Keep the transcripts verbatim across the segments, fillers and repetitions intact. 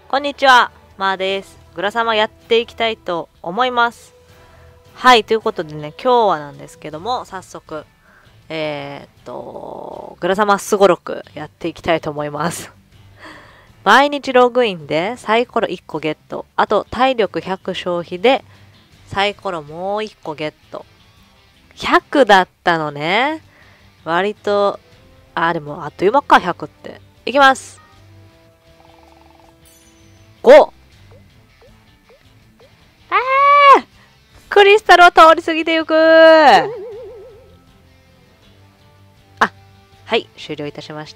こんにちは、まーです。グラサマやっていきたいと思います。はい、ということでね、今日はなんですけども、早速、えー、っと、グラサマすごろくやっていきたいと思います。毎日ログインでサイコロいっこゲット。あと、体力ひゃく消費でサイコロもういっこゲット。ひゃくだったのね。割と、あ、でもあっという間か、ひゃくって。いきます。ご! あークリスタルを通り過ぎてゆくあ、はい、終了いたしました。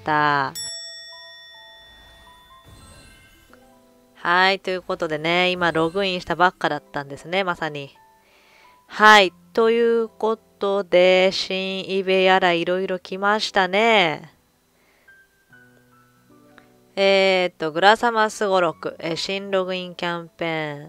はい、ということでね、今ログインしたばっかだったんですね、まさに。はい、ということで、新イベやらいろいろ来ましたね。えー、っと、グラサマスゴロク、えー、新ログインキャンペーン。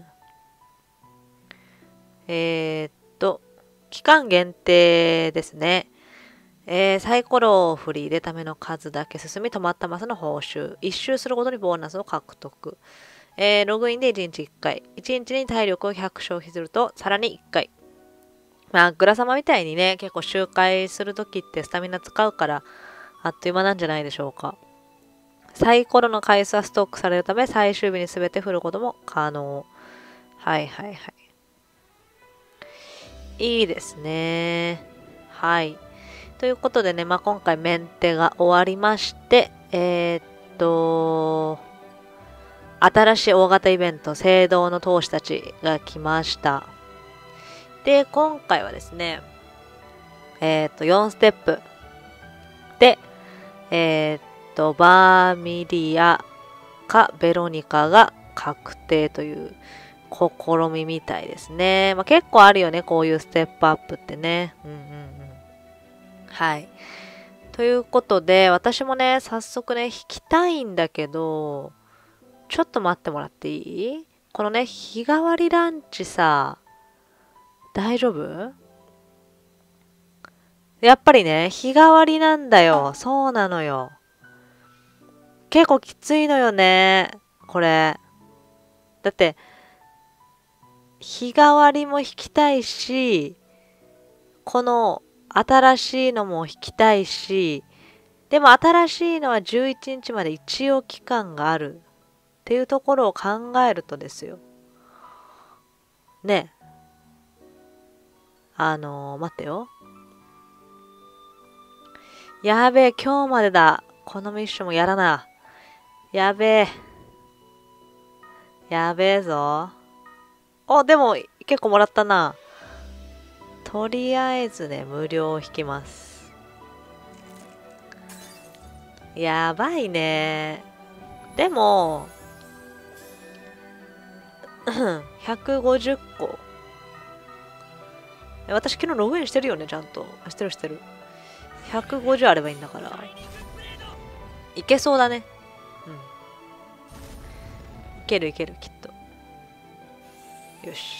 えー、っと、期間限定ですね。えー、サイコロを振り入れための数だけ進み、止まったマスの報酬。一周するごとにボーナスを獲得。えー、ログインでいちにちいっかい。いちにちに体力をひゃく消費すると、さらにいっかい。まあ、グラサマみたいにね、結構周回するときってスタミナ使うから、あっという間なんじゃないでしょうか。サイコロの回数はストックされるため、最終日に全て振ることも可能。はいはいはい。いいですね。はい。ということでね、まあ、今回メンテが終わりまして、えー、っと、新しい大型イベント、聖堂の闘士たちが来ました。で、今回はですね、えー、っと、よんステップで、えー、っと、バーミリアかベロニカが確定という試みみたいですね。まあ、結構あるよね、こういうステップアップってね。うんうんうん。はい。ということで、私もね、早速ね、弾きたいんだけど、ちょっと待ってもらっていい？このね、日替わりランチさ、大丈夫？やっぱりね、日替わりなんだよ。そうなのよ。結構きついのよね。これ。だって、日替わりも弾きたいし、この新しいのも弾きたいし、でも新しいのはじゅういちにちまで一応期間があるっていうところを考えるとですよ。ね。あのー、待ってよ。やべえ、今日までだ。このミッションもやらな。やべえ。やべえぞ。お、でも、結構もらったな。とりあえずね、無料引きます。やばいね。でも、ひゃくごじゅっこ。私昨日ログインしてるよね、ちゃんと。してるしてる。ひゃくごじゅうあればいいんだから。いけそうだね。うん。いけるいける、きっと。よし。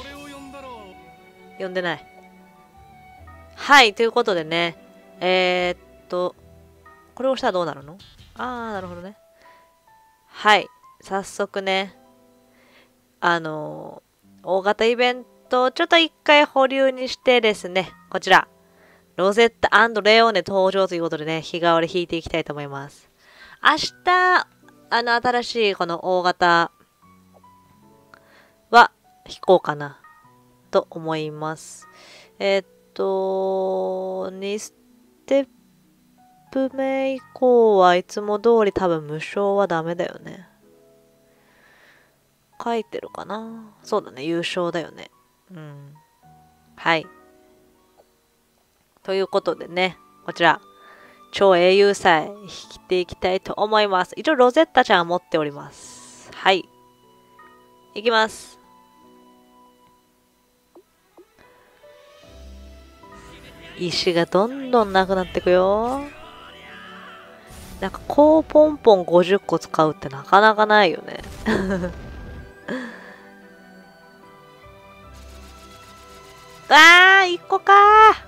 呼んでない。はい、ということでね。えー、っと、これを押したらどうなるの？あー、なるほどね。はい。早速ね、あのー、大型イベントをちょっと一回保留にしてですね、こちら、ロゼッタ&レオーネ登場ということでね、日替わり引いていきたいと思います。明日、あの、新しいこの大型は引こうかな、と思います。えー、っと、にステップ目以降はいつも通り多分無償はダメだよね。書いてるかな？そうだね、優勝だよね。うん。はい。ということでね、こちら、超英雄祭引いていきたいと思います。一応ロゼッタちゃんは持っております。はい。いきます。石がどんどんなくなってくよ。なんかこうポンポンごじゅっこ使うってなかなかないよね。あー、いっこかー。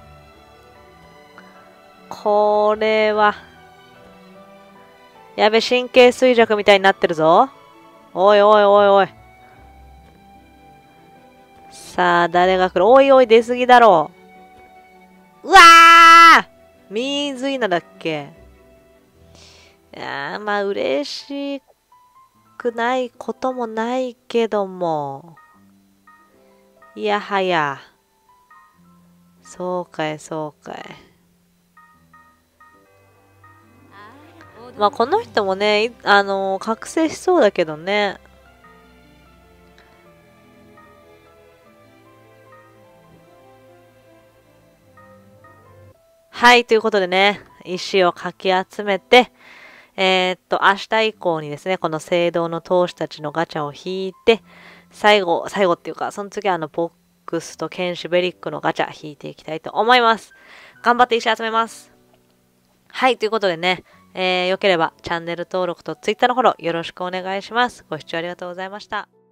これは。やべ、神経衰弱みたいになってるぞ。 おいおいおいおい。さあ、誰が来る？おいおい、出すぎだろう。うわー！水いなだっけ？いやー、まあ、嬉しくないこともないけども。いやはや。そうかい、そうかい。まあ、この人もね、あのー、覚醒しそうだけどね。はい、ということでね、石をかき集めて、えー、っと、明日以降にですね、この聖堂の闘士たちのガチャを引いて、最後、最後っていうか、その次はあの、ボックスと剣士ベリックのガチャ引いていきたいと思います。頑張って石集めます。はい、ということでね、えー、よければチャンネル登録と Twitter のフォローよろしくお願いします。ご視聴ありがとうございました。